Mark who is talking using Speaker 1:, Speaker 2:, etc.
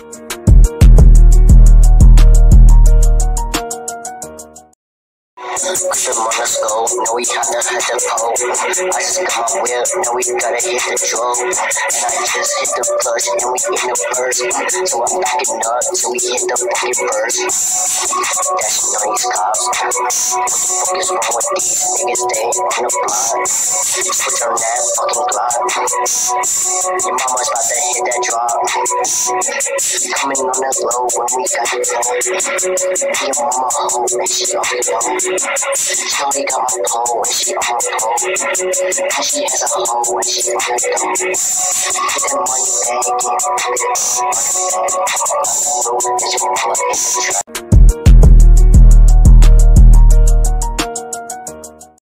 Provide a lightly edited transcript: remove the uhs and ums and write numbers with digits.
Speaker 1: Push him on the skull, now we got to hit the pole. I just got my whip, now we gotta hit the drove. And I just hit the clutch, and we in the burst. So I'm backing up till we hit the fucking burst. Dashing on these cops. What the fuck is wrong with these niggas? They ain't on the block. Switch on that fucking block. Your mama's about to hit that drop. Coming on the low when we got the phone. Your mama hoe, and she on the low. Shorty got my pole and she on my pole. And she has a hoe and she on her dome. Get that money bag and put it on the bag. And your mama in the trap.